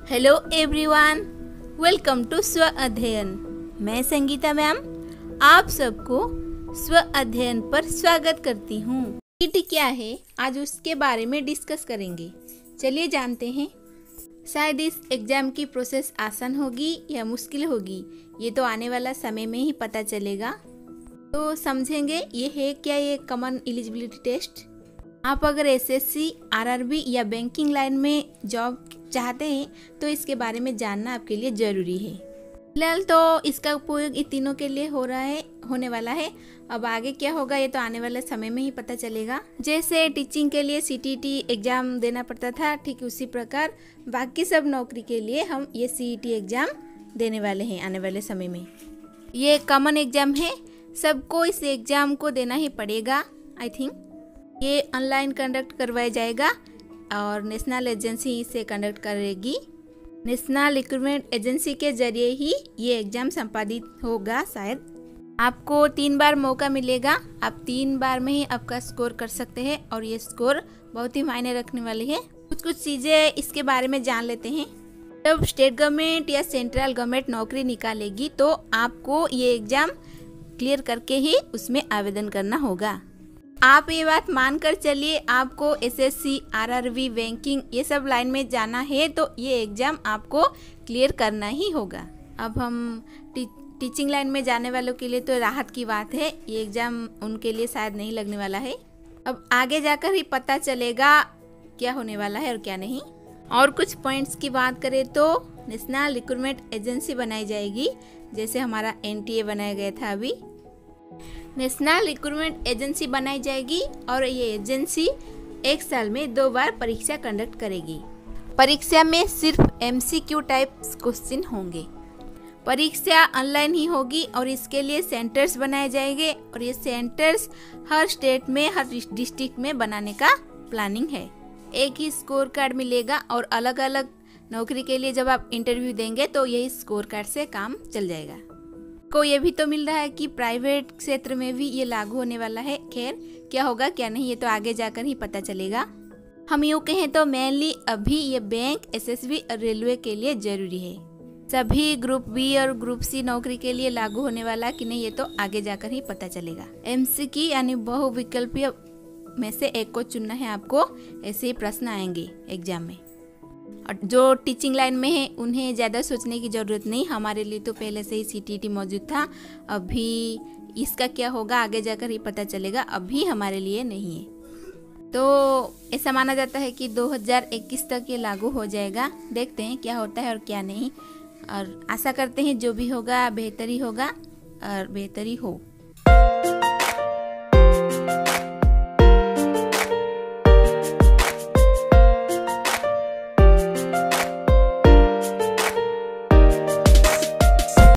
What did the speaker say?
Hello everyone, welcome to स्व अध्ययन। मैं संगीता मैम आप सबको स्व अध्ययन पर स्वागत करती हूँ। सीईटी क्या है, आज उसके बारे में डिस्कस करेंगे। चलिए जानते हैं। शायद इस एग्ज़ाम की प्रोसेस आसान होगी या मुश्किल होगी, ये तो आने वाला समय में ही पता चलेगा। तो समझेंगे ये है क्या, ये कॉमन एलिजिबिलिटी टेस्ट। आप अगर एसएससी, आरआरबी या बैंकिंग लाइन में जॉब चाहते हैं तो इसके बारे में जानना आपके लिए ज़रूरी है। फिलहाल तो इसका उपयोग इन तीनों के लिए होने वाला है। अब आगे क्या होगा ये तो आने वाले समय में ही पता चलेगा। जैसे टीचिंग के लिए सीटीटी एग्ज़ाम देना पड़ता था, ठीक उसी प्रकार बाकी सब नौकरी के लिए हम ये सीईटी एग्ज़ाम देने वाले हैं आने वाले समय में। ये कॉमन एग्ज़ाम है, सबको इस एग्ज़ाम को देना ही पड़ेगा। आई थिंक ये ऑनलाइन कंडक्ट करवाया जाएगा और नेशनल एजेंसी इसे कंडक्ट करेगी। नेशनल रिक्रूटमेंट एजेंसी के जरिए ही ये एग्ज़ाम संपादित होगा। शायद आपको 3 बार मौका मिलेगा, आप 3 बार में ही आपका स्कोर कर सकते हैं और ये स्कोर बहुत ही मायने रखने वाली है। कुछ चीज़ें इसके बारे में जान लेते हैं। जब स्टेट गवर्नमेंट या सेंट्रल गवर्नमेंट नौकरी निकालेगी तो आपको ये एग्ज़ाम क्लियर करके ही उसमें आवेदन करना होगा। आप ये बात मानकर चलिए, आपको एसएससी, आरआरबी, बैंकिंग ये सब लाइन में जाना है तो ये एग्ज़ाम आपको क्लियर करना ही होगा। अब हम टीचिंग लाइन में जाने वालों के लिए तो राहत की बात है, ये एग्ज़ाम उनके लिए शायद नहीं लगने वाला है। अब आगे जाकर ही पता चलेगा क्या होने वाला है और क्या नहीं। और कुछ पॉइंट्स की बात करें तो नेशनल रिक्रूटमेंट एजेंसी बनाई जाएगी, जैसे हमारा एनटीए बनाया गया था। अभी नेशनल रिक्रूटमेंट एजेंसी बनाई जाएगी और ये एजेंसी 1 साल में 2 बार परीक्षा कंडक्ट करेगी। परीक्षा में सिर्फ एमसीक्यू टाइप क्वेश्चन होंगे। परीक्षा ऑनलाइन ही होगी और इसके लिए सेंटर्स बनाए जाएंगे और ये सेंटर्स हर स्टेट में, हर डिस्ट्रिक्ट में बनाने का प्लानिंग है। एक ही स्कोर कार्ड मिलेगा और अलग अलग नौकरी के लिए जब आप इंटरव्यू देंगे तो यही स्कोर कार्ड से काम चल जाएगा। को ये भी तो मिल रहा है कि प्राइवेट क्षेत्र में भी ये लागू होने वाला है। खैर क्या होगा क्या नहीं ये तो आगे जाकर ही पता चलेगा। हम यूँ कहें तो मेनली अभी ये बैंक, एसएसबी और रेलवे के लिए ज़रूरी है। सभी ग्रुप बी और ग्रुप सी नौकरी के लिए लागू होने वाला कि नहीं ये तो आगे जाकर ही पता चलेगा। एमसीक्यू यानी बहुविकल्पीय में से एक को चुनना है आपको। ऐसे ही प्रश्न आएंगे एग्जाम में। और जो टीचिंग लाइन में है उन्हें ज़्यादा सोचने की ज़रूरत नहीं, हमारे लिए तो पहले से ही सीटीटी मौजूद था। अभी इसका क्या होगा आगे जाकर ही पता चलेगा, अभी हमारे लिए नहीं है। तो ऐसा माना जाता है कि 2021 तक ये लागू हो जाएगा। देखते हैं क्या होता है और क्या नहीं, और आशा करते हैं जो भी होगा बेहतर ही होगा और बेहतर ही हो।